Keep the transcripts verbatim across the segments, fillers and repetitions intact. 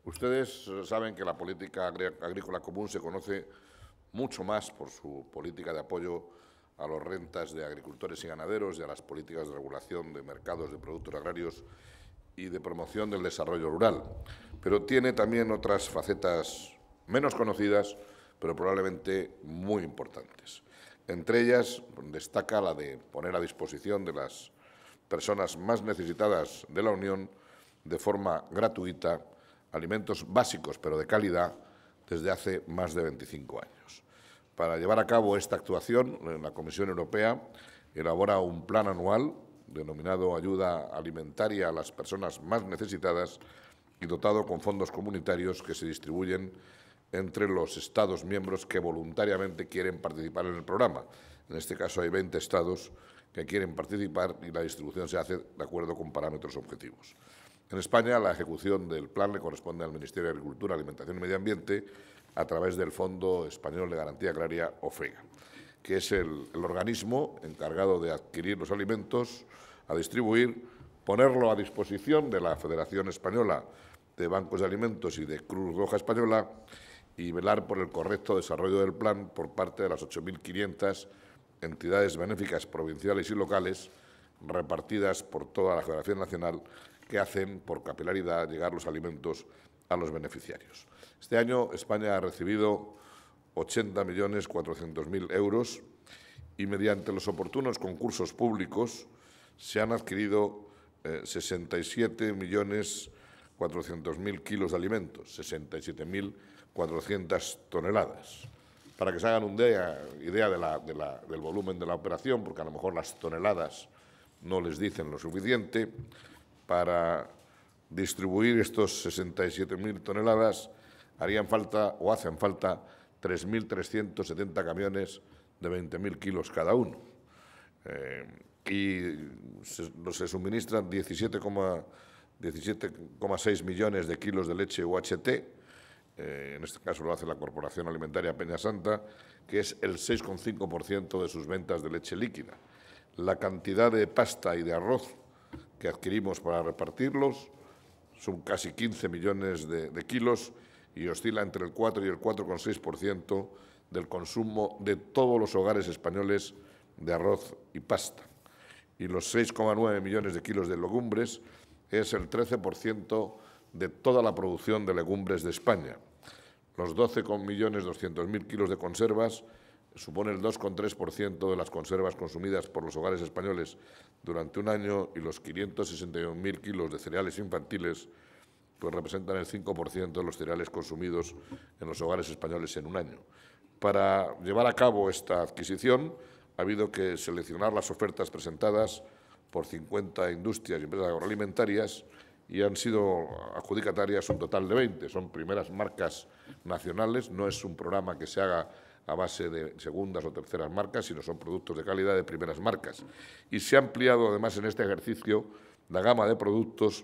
Ustedes saben que la política agrícola común se conoce mucho más por su política de apoyo a las rentas de agricultores y ganaderos y a las políticas de regulación de mercados de productos agrarios y de promoción del desarrollo rural. Pero tiene también otras facetas menos conocidas, pero probablemente muy importantes. Entre ellas destaca la de poner a disposición de las personas más necesitadas de la Unión de forma gratuita alimentos básicos, pero de calidad, desde hace más de veinticinco años. Para llevar a cabo esta actuación, la Comisión Europea elabora un plan anual denominado Ayuda Alimentaria a las Personas Más Necesitadas y dotado con fondos comunitarios que se distribuyen entre los Estados miembros que voluntariamente quieren participar en el programa. En este caso hay veinte Estados que quieren participar y la distribución se hace de acuerdo con parámetros objetivos. En España, la ejecución del plan le corresponde al Ministerio de Agricultura, Alimentación y Medio Ambiente a través del Fondo Español de Garantía Agraria, OFEGA, que es el, el organismo encargado de adquirir los alimentos, a distribuir, ponerlo a disposición de la Federación Española de Bancos de Alimentos y de Cruz Roja Española y velar por el correcto desarrollo del plan por parte de las ocho mil quinientas entidades benéficas provinciales y locales repartidas por toda la Federación Nacional que hacen por capilaridad llegar los alimentos a los beneficiarios. Este año España ha recibido ochenta millones cuatrocientos mil euros y mediante los oportunos concursos públicos se han adquirido eh, sesenta y siete millones cuatrocientos mil kilos de alimentos, sesenta y siete mil cuatrocientas toneladas. Para que se hagan una idea, idea de la, de la, del volumen de la operación, porque a lo mejor las toneladas no les dicen lo suficiente, para distribuir estos sesenta y siete mil toneladas harían falta o hacen falta tres mil trescientos setenta camiones de veinte mil kilos cada uno. Eh, y se, se suministran diecisiete coma seis millones de kilos de leche U H T, eh, en este caso lo hace la Corporación Alimentaria Peña Santa, que es el seis coma cinco por ciento de sus ventas de leche líquida. La cantidad de pasta y de arroz que adquirimos para repartirlos son casi quince millones de, de kilos y oscila entre el cuatro y el cuatro coma seis por ciento del consumo de todos los hogares españoles de arroz y pasta. Y los seis coma nueve millones de kilos de legumbres es el trece por ciento de toda la producción de legumbres de España. Los doce millones doscientos mil kilos de conservas supone el dos coma tres por ciento de las conservas consumidas por los hogares españoles durante un año y los quinientos sesenta y un mil kilos de cereales infantiles pues representan el cinco por ciento de los cereales consumidos en los hogares españoles en un año. Para llevar a cabo esta adquisición ha habido que seleccionar las ofertas presentadas por cincuenta industrias y empresas agroalimentarias y han sido adjudicatarias un total de veinte. Son primeras marcas nacionales, no es un programa que se haga a base de segundas o terceras marcas, sino son productos de calidad de primeras marcas. Y se ha ampliado, además, en este ejercicio la gama de productos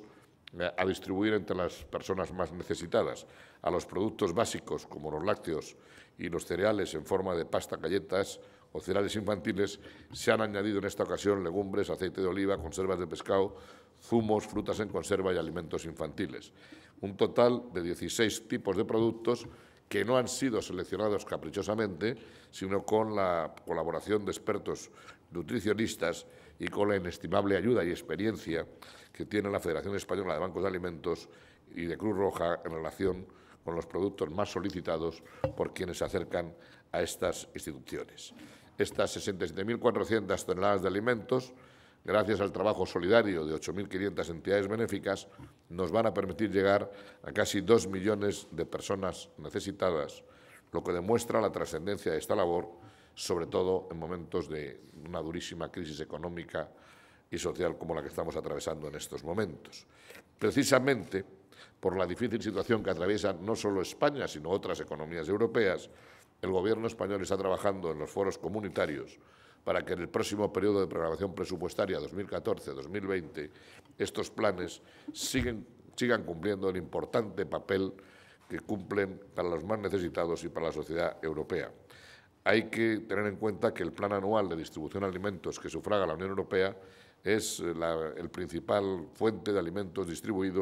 a distribuir entre las personas más necesitadas. A los productos básicos, como los lácteos y los cereales en forma de pasta, galletas o cereales infantiles, se han añadido en esta ocasión legumbres, aceite de oliva, conservas de pescado, zumos, frutas en conserva y alimentos infantiles. Un total de dieciséis tipos de productos que no han sido seleccionados caprichosamente, sino con la colaboración de expertos nutricionistas y con la inestimable ayuda y experiencia que tiene la Federación Española de Bancos de Alimentos y de Cruz Roja en relación con los productos más solicitados por quienes se acercan a estas instituciones. Estas sesenta y siete mil cuatrocientas toneladas de alimentos, gracias al trabajo solidario de ocho mil quinientas entidades benéficas, nos van a permitir llegar a casi dos millones de personas necesitadas, lo que demuestra la trascendencia de esta labor, sobre todo en momentos de una durísima crisis económica y social como la que estamos atravesando en estos momentos. Precisamente por la difícil situación que atraviesa no solo España, sino otras economías europeas, el Gobierno español está trabajando en los foros comunitarios para que en el próximo periodo de programación presupuestaria dos mil catorce dos mil veinte estos planes siguen, sigan cumpliendo el importante papel que cumplen para los más necesitados y para la sociedad europea. Hay que tener en cuenta que el Plan Anual de Distribución de Alimentos que sufraga la Unión Europea es la el principal fuente de alimentos distribuidos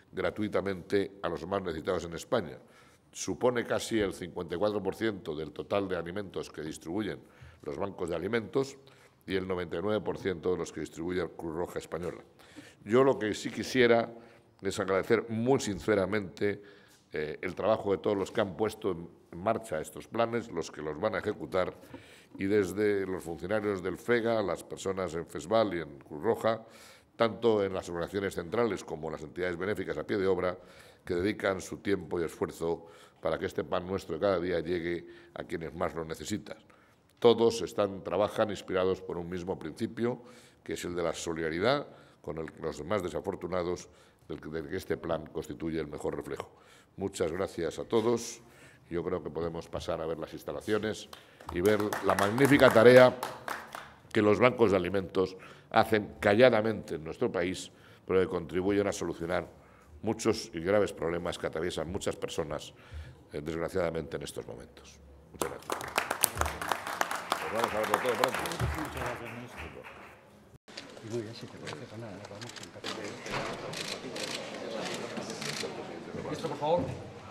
gratuitamente a los más necesitados en España. Supone casi el cincuenta y cuatro por ciento del total de alimentos que distribuyen los bancos de alimentos y el noventa y nueve por ciento de los que distribuye la Cruz Roja Española. Yo lo que sí quisiera es agradecer muy sinceramente eh, el trabajo de todos los que han puesto en marcha estos planes, los que los van a ejecutar, y desde los funcionarios del FEGA, las personas en FESVAL y en Cruz Roja, tanto en las organizaciones centrales como en las entidades benéficas a pie de obra, que dedican su tiempo y esfuerzo para que este pan nuestro de cada día llegue a quienes más lo necesitan. Todos están, trabajan inspirados por un mismo principio, que es el de la solidaridad con el, los demás desafortunados, del, del que este plan constituye el mejor reflejo. Muchas gracias a todos. Yo creo que podemos pasar a ver las instalaciones y ver la magnífica tarea que los bancos de alimentos hacen calladamente en nuestro país, pero que contribuyen a solucionar muchos y graves problemas que atraviesan muchas personas, eh, desgraciadamente, en estos momentos. Muchas gracias. Pues vamos a verlo todo pronto. Muchas gracias, ministro. Y muy bien, si te parece, pues nada, nos vamos a encargar. Ministro, por favor.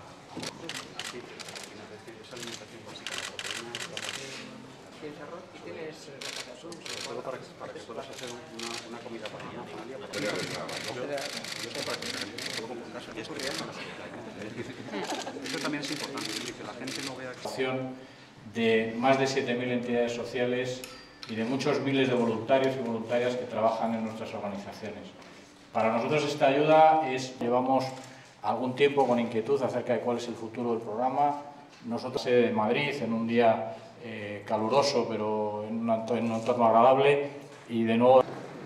¿Tienes arroz y tienes ratatouille? Sobre todo para que, para que puedas hacer una, una comida para una familia. Porque yo sé para que puedo comprar casa. Y esto Eso también es importante, que la gente no vea que... de más de siete mil entidades sociales y de muchos miles de voluntarios y voluntarias que trabajan en nuestras organizaciones. Para nosotros esta ayuda es, llevamos algún tiempo con inquietud acerca de cuál es el futuro del programa. Nosotros en Madrid, en un día eh, caluroso, pero en un, en un entorno agradable, y de nuevo...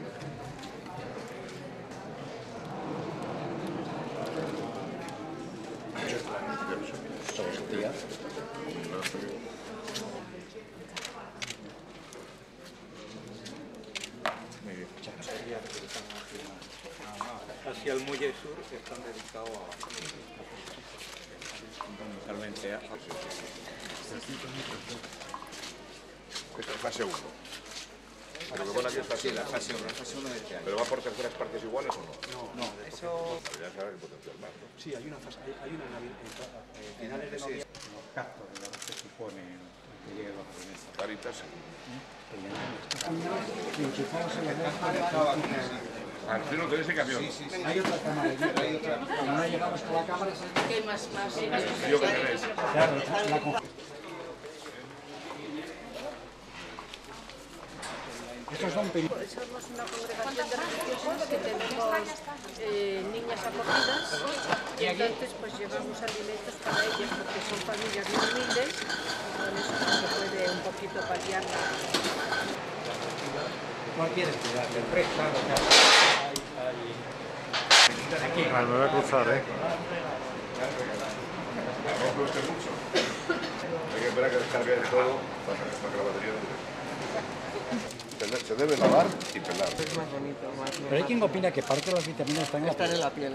Hacia el Muelle Sur están dedicados a... fundamentalmente a... Esta es fase uno. Pero que pone aquí es fase uno. La fase uno, la fase uno de este año. ¿Pero va por terceras partes iguales o no? No, no, eso... Pero ya sabes el potencial más, ¿no? Sí, hay una fase, hay, hay una en eh, finales de noviembre. Los gastos de los que supone que lleguen los alimentos. Caritas. Enchufados en la Ah, ¿sí no tenéis el camión? Sí, sí, sí. Hay otra cámara, hay otra. Como no llegamos con la cámara, ¿Qué más, más? Yo que tenéis. claro, la con... Estos son películas. Somos una congregación de religiosos que tenemos eh, niñas acogidas y entonces pues llevamos alimentos para ellas porque son familias muy humildes, con eso se puede un poquito paliar la... ¿Cuál quieres cuidar? ¿El presta? Aquí. Ah, me voy a cruzar, ¿eh? No cueste mucho. Hay que esperar a que descargue todo para que la batería no... Se debe lavar y pelar. Es más bonito, más... Pero hay quien opina que parte de las vitaminas están en la Están en la piel.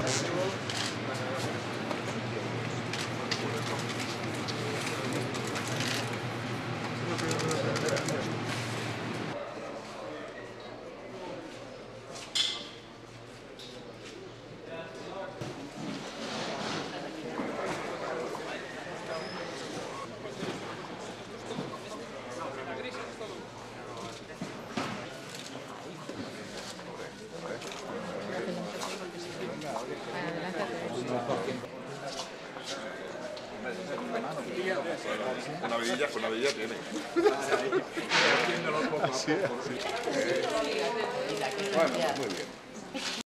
Una vidilla, una vidilla tiene. Así es, así. Bueno, muy bien.